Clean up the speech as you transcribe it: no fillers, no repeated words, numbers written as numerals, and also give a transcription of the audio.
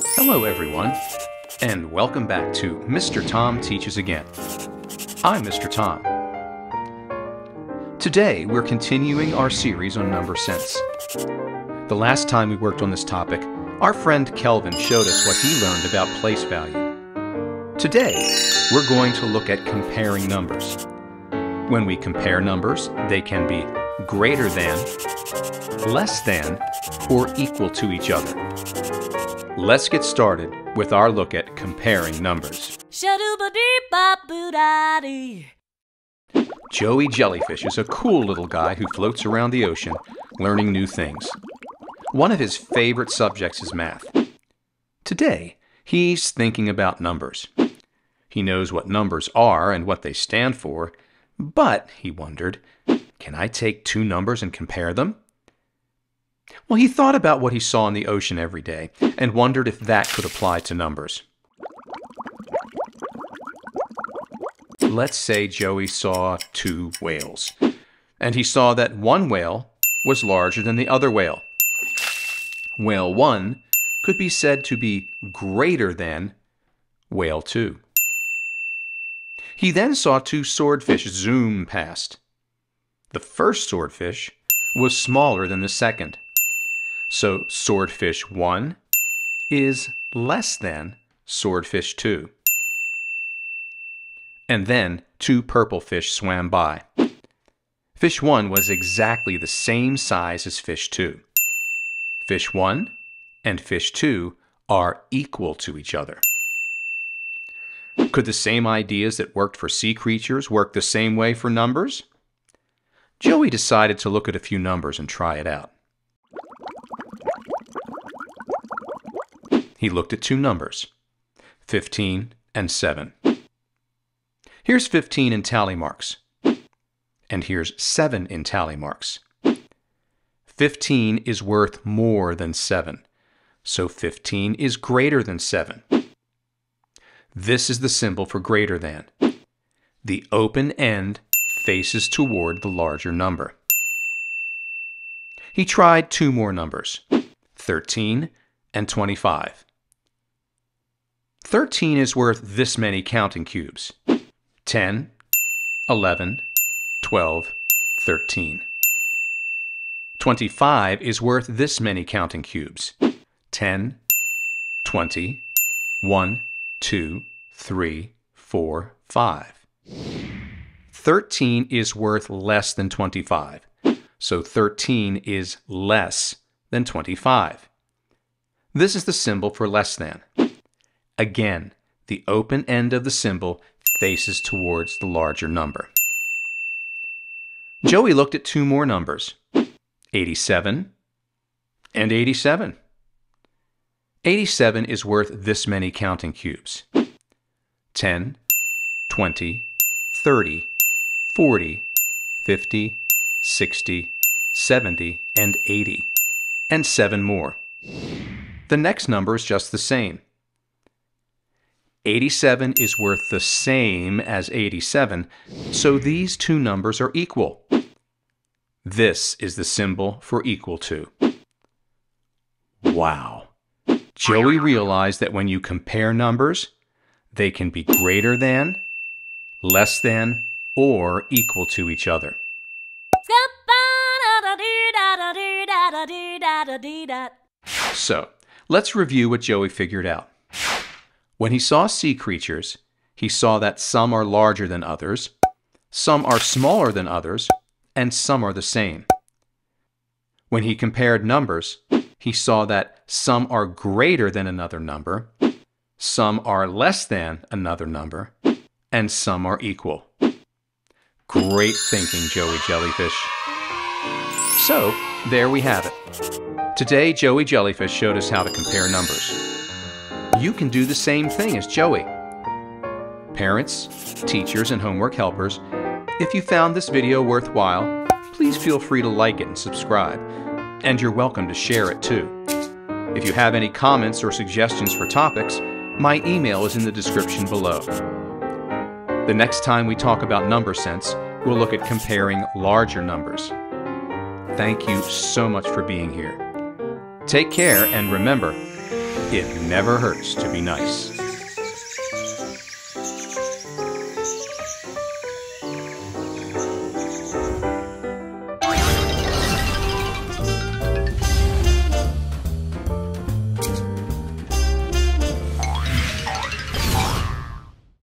Hello everyone, and welcome back to Mr. Tom Teaches Again. I'm Mr. Tom. Today we're continuing our series on number sense. The last time we worked on this topic, our friend Kelvin showed us what he learned about place value. Today, we're going to look at comparing numbers. When we compare numbers, they can be greater than, less than, or equal to each other. Let's get started with our look at comparing numbers. Joey Jellyfish is a cool little guy who floats around the ocean, learning new things. One of his favorite subjects is math. Today, he's thinking about numbers. He knows what numbers are and what they stand for, but, he wondered, can I take two numbers and compare them? Well, he thought about what he saw in the ocean every day and wondered if that could apply to numbers. Let's say Joey saw two whales, and he saw that one whale was larger than the other whale. Whale 1 could be said to be greater than whale 2. He then saw two swordfish zoom past. The first swordfish was smaller than the second. So swordfish 1 is less than swordfish 2. And then two purple fish swam by. Fish 1 was exactly the same size as fish 2. Fish 1 and fish 2 are equal to each other. Could the same ideas that worked for sea creatures work the same way for numbers? Joey decided to look at a few numbers and try it out. He looked at two numbers, 15 and 7. Here's 15 in tally marks, and here's 7 in tally marks. 15 is worth more than 7, so 15 is greater than 7. This is the symbol for greater than. The open end faces toward the larger number. He tried two more numbers, 13 and 25. 13 is worth this many counting cubes, 10, 11, 12, 13. 25 is worth this many counting cubes, 10, 20, 1, 2, 3, 4, 5. 13 is worth less than 25, so 13 is less than 25. This is the symbol for less than. Again, the open end of the symbol faces towards the larger number. Joey looked at two more numbers, 87 and 87. 87 is worth this many counting cubes, 10, 20, 30, 40, 50, 60, 70, and 80, and 7 more. The next number is just the same. 87 is worth the same as 87, so these two numbers are equal. This is the symbol for equal to. Wow! Joey realized that when you compare numbers, they can be greater than, less than, or equal to each other. So, let's review what Joey figured out. When he saw sea creatures, he saw that some are larger than others, some are smaller than others, and some are the same. When he compared numbers, he saw that some are greater than another number, some are less than another number, and some are equal. Great thinking, Joey Jellyfish. So, there we have it. Today, Joey Jellyfish showed us how to compare numbers. You can do the same thing as Joey. Parents, teachers, and homework helpers, if you found this video worthwhile, please feel free to like it and subscribe, and you're welcome to share it too. If you have any comments or suggestions for topics, my email is in the description below. The next time we talk about number sense, we'll look at comparing larger numbers. Thank you so much for being here. Take care, and remember, It never hurts to be nice.